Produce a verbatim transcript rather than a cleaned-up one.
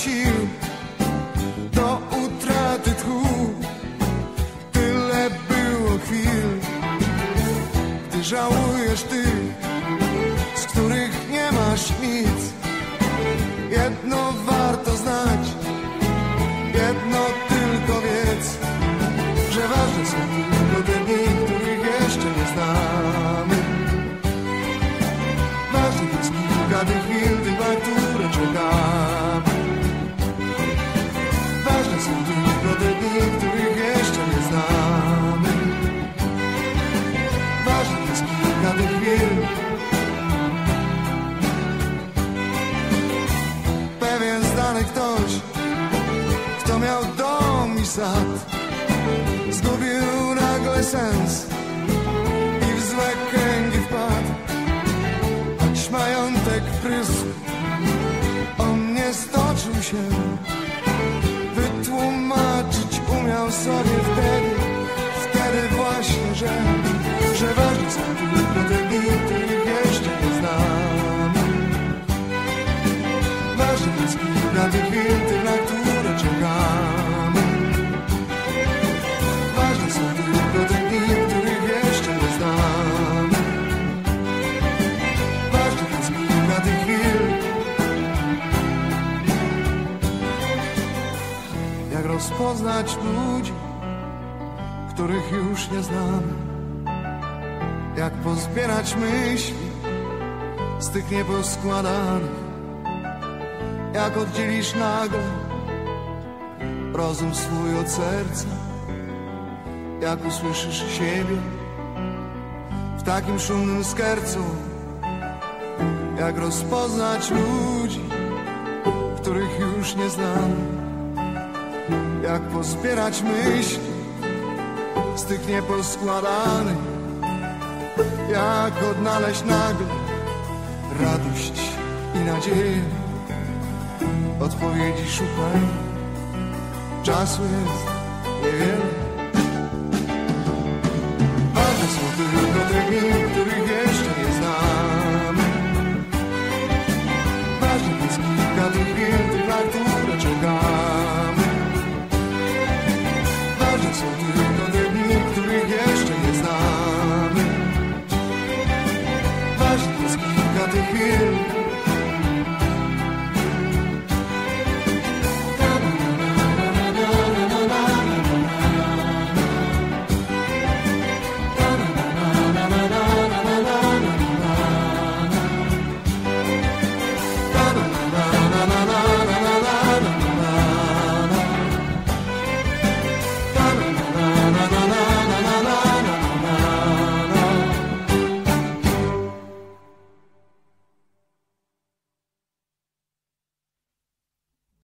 sił do utraty tchu. Tyle było chwil, gdy żałujesz tych, z których nie masz nic. Jedno warto znać, jedno tylko wiedz, że ważne są tylko te dni, których jeszcze nie znamy. Ważnych jest kilka tych chwil, tych, na które czekamy. Ważne są tylko te dni, których jeszcze nie znamy. Ważnych jest kilka tych chwil. Pewien znany ktoś, kto miał dom i sad, zgubił nagle sens i w złe kręgi wpadł. Choć majątek prysł, on nie stoczył się, wytłumaczyć umiał sobie wtedy, wtedy właśnie, że, że ważne są tylko te dni, których jeszcze nie znamy. Ważne jest kilka tych chwil, tych, na które czekamy. Ważne są tylko te dni, których jeszcze nie znamy. Ważne jest kilka tych chwil. Jak rozpoznać ludzi, których już nie znamy? Jak pozbierać myśli z tych nieposkładanych? Jak oddzielisz nagle rozum swój od serca? Jak usłyszysz siebie w takim szumnym skercu? Jak rozpoznać ludzi, których już nie znamy? Jak pozbierać myśli z tych nieposkładanych? Jak odnaleźć nagle radość i nadzieję? Odpowiedzi szukaj, czasu jest niewiele.